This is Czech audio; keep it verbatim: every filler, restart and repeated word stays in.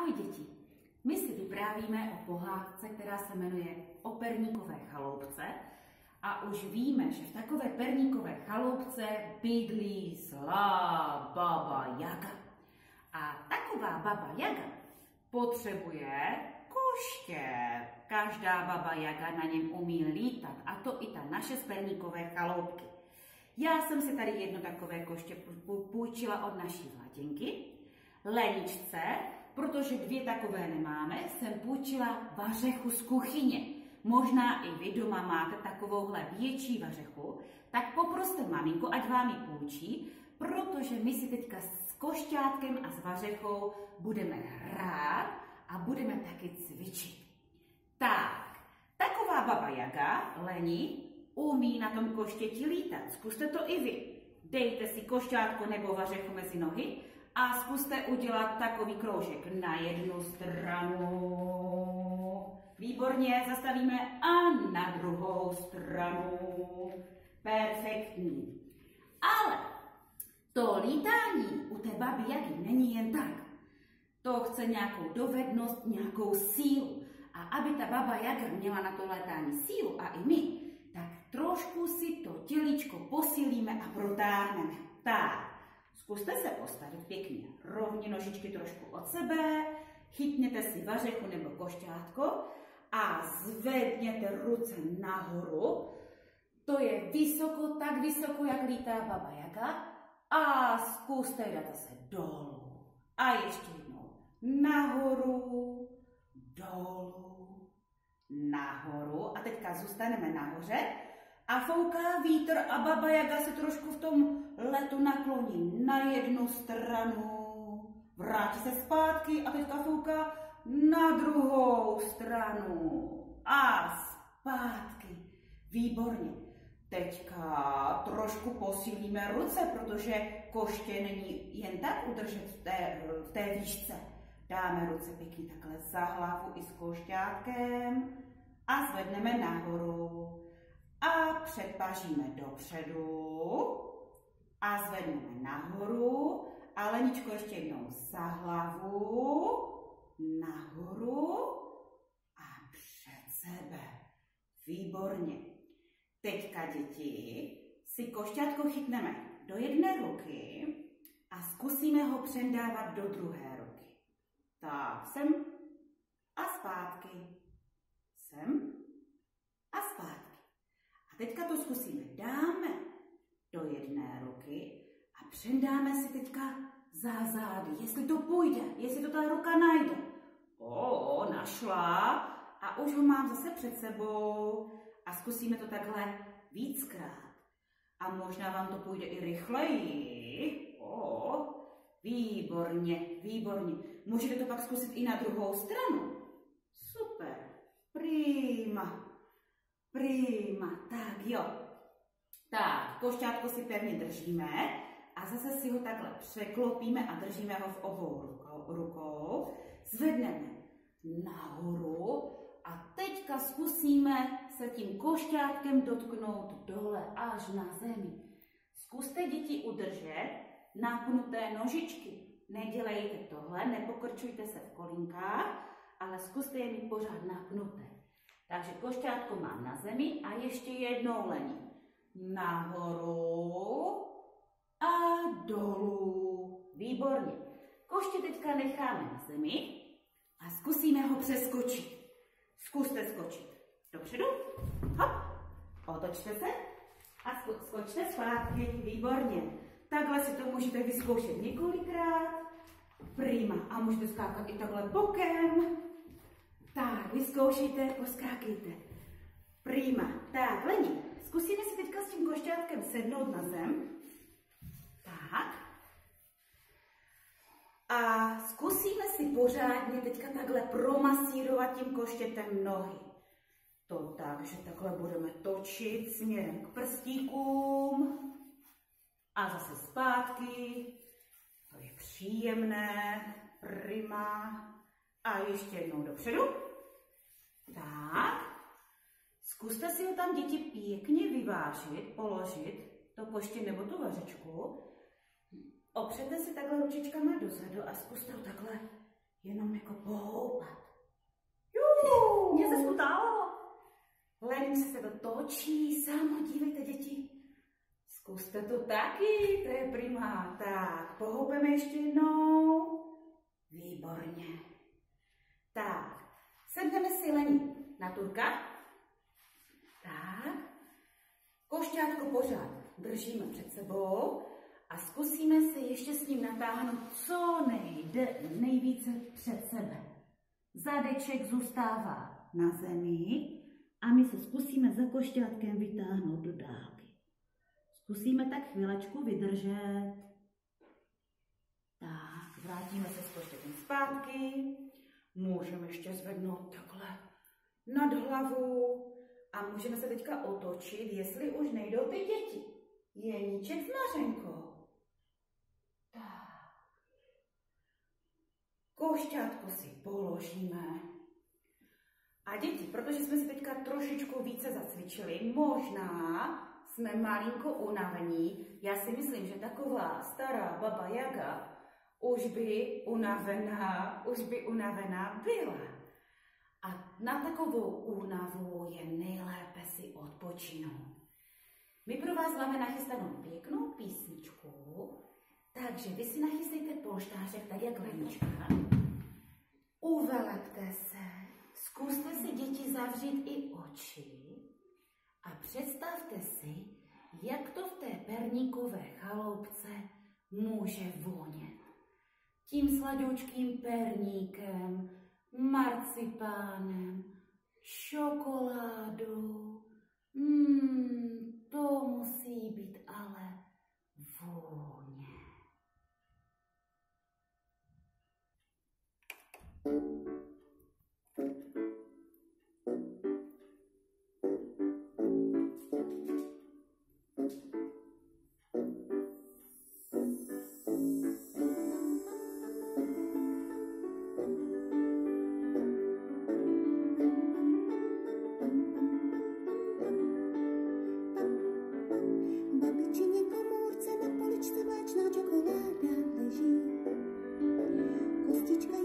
Ahoj děti, my si vyprávíme o pohádce, která se jmenuje O perníkové chaloupce a už víme, že v takové perníkové chaloupce bydlí zlá baba Jaga. A taková baba Jaga potřebuje koště. Každá baba Jaga na něm umí lítat, a to i ta naše z perníkové chaloupky. Já jsem si tady jedno takové koště půjčila od naší Vladěnky. Leničce, protože dvě takové nemáme, jsem půjčila vařechu z kuchyně. Možná i vy doma máte takovouhle větší vařechu, tak poproste maminku, ať vám ji půjčí, protože my si teďka s košťátkem a s vařechou budeme hrát a budeme taky cvičit. Tak, taková baba Jaga, Leni, umí na tom koštěti lítat. Zkuste to i vy. Dejte si košťátko nebo vařechu mezi nohy a zkuste udělat takový kroužek na jednu stranu. Výborně, zastavíme a na druhou stranu. Perfektní. Ale to lítání u té baby Jagy není jen tak. To chce nějakou dovednost, nějakou sílu. A aby ta baba Jaga měla na to létání sílu a i my, tak trošku si to tělíčko posílíme a protáhneme. Tak. Zkuste se postavit pěkně rovně, nožičky trošku od sebe, chytněte si vařechu nebo košťátko a zvedněte ruce nahoru. To je vysoko, tak vysoko, jak lítá baba Jaga. A zkuste dát zase dolů. A ještě jednou nahoru, dolů, nahoru. A teďka zůstaneme nahoře. A fouká vítr a baba Jaga se trošku v tom letu nakloní na jednu stranu, vrátí se zpátky a teďka fouká na druhou stranu a zpátky. Výborně. Teďka trošku posílíme ruce, protože koště není jen tak udržet v té, v té výšce. Dáme ruce pěkně takhle za hlavu i s košťátkem a zvedneme nahoru. A předpažíme dopředu a zvedneme nahoru. A Leničko ještě jednou za hlavu, nahoru a před sebe. Výborně. Teďka, děti, si košťátko chytneme do jedné ruky a zkusíme ho přendávat do druhé ruky. Tak, sem a zpátky. Sem a zpátky. A teďka to zkusíme. Dáme do jedné ruky a přendáme si teďka za zády, jestli to půjde, jestli to ta ruka najde. O, našla a už ho mám zase před sebou a zkusíme to takhle víckrát. A možná vám to půjde i rychleji. O, výborně, výborně. Můžete to pak zkusit i na druhou stranu. Super, prima. Prima, tak jo. Tak, košťátko si pevně držíme a zase si ho takhle překlopíme a držíme ho v obou rukou. rukou. Zvedneme nahoru a teďka zkusíme se tím košťátkem dotknout dole až na zemi. Zkuste, děti, udržet napnuté nožičky. Nedělejte tohle, nepokrčujte se v kolínkách, ale zkuste je mít pořád napnuté. Takže košťátko mám na zemi a ještě jednou, Leni. Nahoru a dolů. Výborně. Koště teďka necháme na zemi a zkusíme ho přeskočit. Zkuste skočit dopředu. Hop. Otočte se a skočte zpátky. Výborně. Takhle si to můžete vyzkoušet několikrát. Prima. A můžete skákat i takhle bokem. Tak, vyzkoušejte, poskákejte. Prima. Tak, Leni, zkusíme si teďka s tím košťátkem sednout na zem. Tak. A zkusíme si pořádně teďka takhle promasírovat tím koštětem nohy. To tak, že takhle budeme točit směrem k prstíkům. A zase zpátky. To je příjemné. Prima. A ještě jednou dopředu. Tak. Zkuste si ho tam, děti, pěkně vyvážit, položit, to koště nebo tu vařečku. Opřete si takhle ručičkama dozadu a zkuste ho takhle jenom jako pohoupat. Juhu, mně se stalo. Lednice se to točí, samo dívejte, děti. Zkuste to taky, to je prima. Tak, pohoupeme ještě jednou. Výborně. Tak, sedneme si Leni na Turka. Tak, košťátko pořád držíme před sebou a zkusíme se ještě s ním natáhnout co nejde, nejvíce před sebe. Zadeček zůstává na zemi a my se zkusíme za košťátkem vytáhnout do dálky. Zkusíme tak chvílečku vydržet. Tak, vrátíme se s košťákem zpátky. Můžeme ještě zvednout takhle nad hlavu a můžeme se teďka otočit, jestli už nejdou ty děti. Jeníček s Mařenkou. Tak. Košťátko si položíme. A děti, protože jsme si teďka trošičku více zacvičili, možná jsme malinko unavení. Já si myslím, že taková stará baba Jaga už by unavená, už by unavená byla. A na takovou únavu je nejlépe si odpočinout. My pro vás máme nachystanou pěknou písničku, takže vy si nachystejte polštářek tak jak Lenička. Uvelepte se, zkuste si děti zavřít i oči a představte si, jak to v té perníkové chaloupce může vonět. Tím sladoučkým perníkem, marcipánem, čokoládou. Hmm, to musí být ale vůně. Kostička